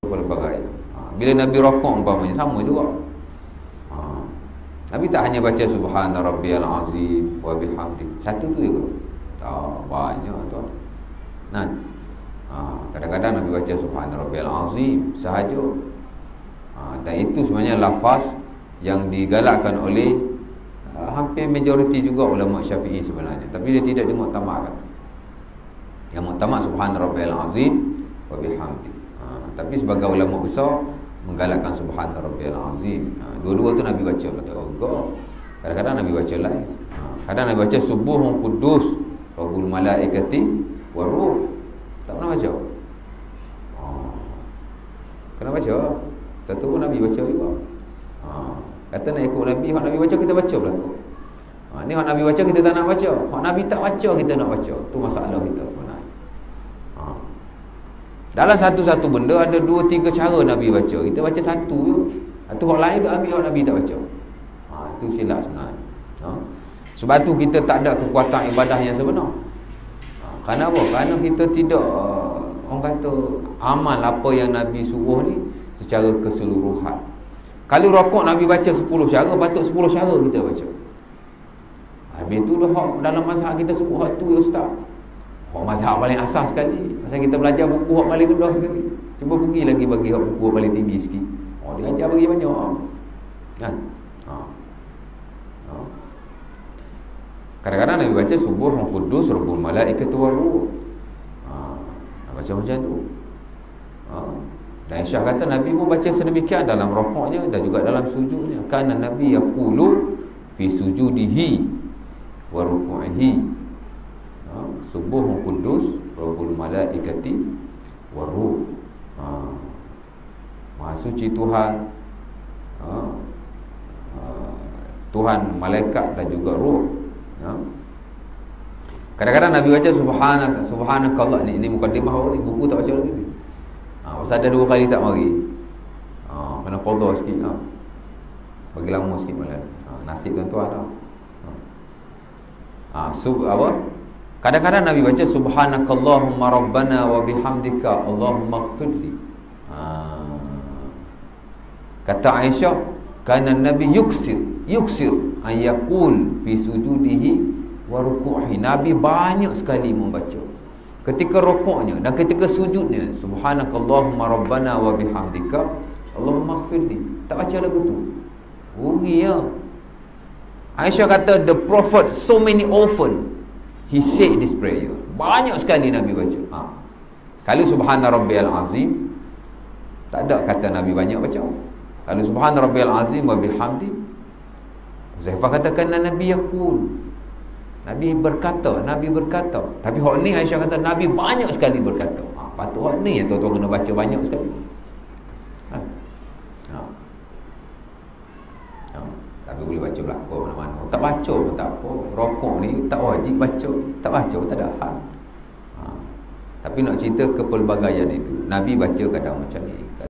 pelbagai. Bila Nabi rokok umpamanya sama juga. Nabi tak hanya baca subhana rabbiyal azim wa bihamdi. Satu tu juga. Banyak tu. Nah. Kadang-kadang Nabi baca subhana rabbiyal azim sahaja. Dan itu sebenarnya lafaz yang digalakkan oleh hampir majoriti juga ulama Syafi'i sebenarnya. Tapi dia tidak dimuktamadkan. Yang muktamad subhana rabbiyal azim wa bihamdi. Tapi sebagai ulama besar menggalakkan subhana rabbiyal azim. Dua-dua tu Nabi baca juga. Kadang-kadang Nabi baca lain. Kadang Nabi baca subuhun qudus rabbul malaikati waruh. Tak pernah baca. Kena baca. Satu pun Nabi baca juga. Kata nak ikut Nabi, hak Nabi baca kita baca pula. Ni hak Nabi baca kita tak nak baca. Hak Nabi tak baca kita nak baca. Tu masalah kita sebenarnya. Dalam satu-satu benda ada 2-3 cara Nabi baca. Kita baca satu je. Atau hak lain tu ambil hak Nabi tak baca. Tu silap sebenarnya. Sebab tu kita tak ada kekuatan ibadah yang sebenar. Kerana apa? Kerana kita tidak orang kata amal apa yang Nabi suruh ni secara keseluruhan. Kalau rokok Nabi baca 10 cara, patut 10 cara kita baca. Habis tu dah dalam mazhab kita sebut hak tu ya ustaz. Mazhab paling asas sekali. Masa kita belajar buku hak paling rendah sekali. Cuba pergi lagi bagi hak buku paling tinggi sikit. Dia ajar bagi banyak. Kan? Kadang-kadang Nabi baca subuhun qudus rabbul malaikati waruh. Baca macam tu. Dan Aisyah kata Nabi pun baca sedemikian dalam rokoknya dan juga dalam sujudnya. Kana Nabi yaqulu fi sujudihi wa ruku'ihi. Subuhun qudus rabbul malaikati waruh. Maha suci Tuhan, Tuhan malaikat dan juga ruh. Kadang-kadang Nabi baca subhanakallah ni mukadimah ni, buku tak baca lagi ni. Pasal ada 2 kali tak mari. Kena qada sikit. Bagi lama sikit malam. Nasib tuan-tuan apa? Kadang-kadang Nabi baca subhanakallahumma rabbana wa bihamdika Allahumma ighfirli. Kata Aisyah, kana Nabi yuksir an yaqul fi sujudihi wa ruku'ihi. Nabi banyak sekali membaca ketika rukuknya dan ketika sujudnya subhanakallahumma rabbana wa bihamdika Allahumma ighfirli. Tak baca lagu tu. Rugi ya. Aisyah kata the prophet so many often he said this prayer. Banyak sekali Nabi baca. Kalau subhana rabbiyal azim tak ada kata Nabi banyak baca. Kalau subhana rabbiyal azim wa bihamdi, Zaifah katakan Nabi yaqul. Nabi berkata. Tapi hak ni Aisyah kata Nabi banyak sekali berkata. Patut hak ni yang tuan-tuan kena baca banyak sekali. Tapi boleh baca belakang mana-mana. Tak baca pun tak apa. Rokok ni tak wajib baca. Tak baca pun tak ada hal. Tapi nak cerita kepelbagaian itu, Nabi baca kadang macam ni.